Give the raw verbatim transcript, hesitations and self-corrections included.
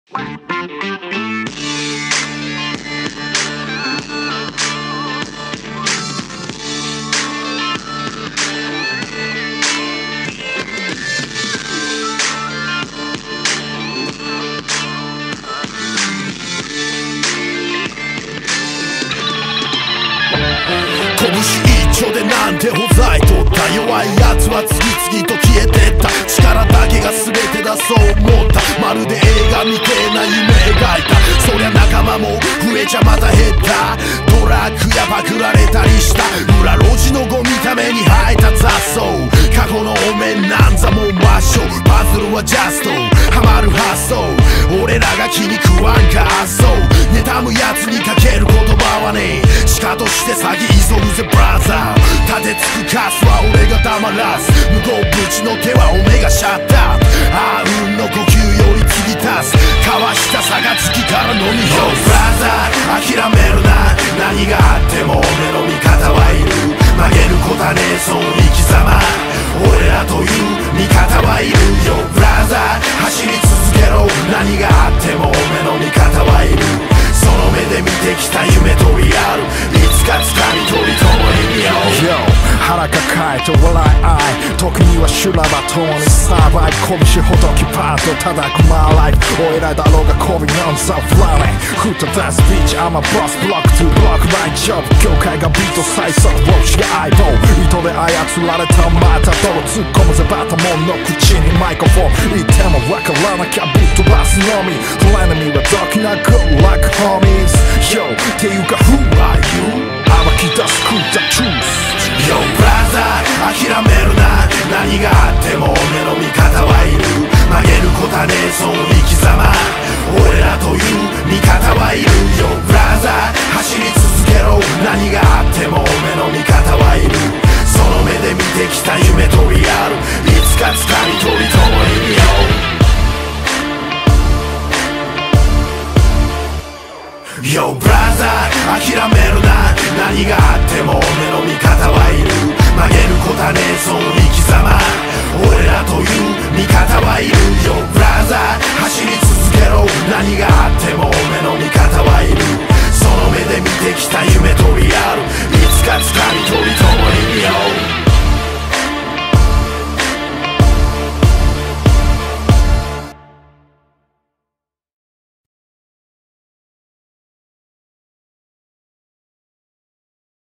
拳一丁でなんてほざいとった弱いやつは次々と消えてった力だけが全てだそう思ったまるで映画みてえな夢描いたそりゃ仲間も増えちゃまた減ったトラックやパクられたりした裏路地のゴミために生えた雑草過去のお面なんざもう抹消パズルはジャストハマる発想俺らが気に食わんかそう妬むやつにかける言葉はねしかとして詐欺急ぐぜブラザー立てつくカスは俺が黙らず向こうぶちの手はオメガシャッターああ運の呼吸より継ぎ足す交わした差が月から飲み干すブラザー諦めるな何があっても俺の味方はいる曲げることはねえそう生き様俺らという味方はいるよブラザー走り続けろ何があっても俺の味方はいるその目で見てきた夢とリアルいつか掴み取り共に見よう Yo 腹抱えて笑い合い時には修羅場とにサバイブ拳ほどきパート叩くマーライフお偉いだろうがコビーオンザフラネフットダンスビーチ I'm a boss ブロックトゥブロックラインジョブ業界がビート最速ウォッチが相棒糸で操られたまた泥突っ込むぜバタモンの口にマイクフォン言ってもわからなきゃぶっ飛ばすのみプランミはドキな Good luck homies Yo っていうか Who are you? 暴き出す Cool the truth Yo brother 諦めるな何があっても俺の味方はいる曲げることはねえそう生き様俺らという味方はいるよ brother 走り続けろ何があっても俺の味方はいるその目で見てきた夢とリアルいつか掴み取り共に見ようYo brother 諦めるな何があっても俺の味方はいる曲げることはねえそう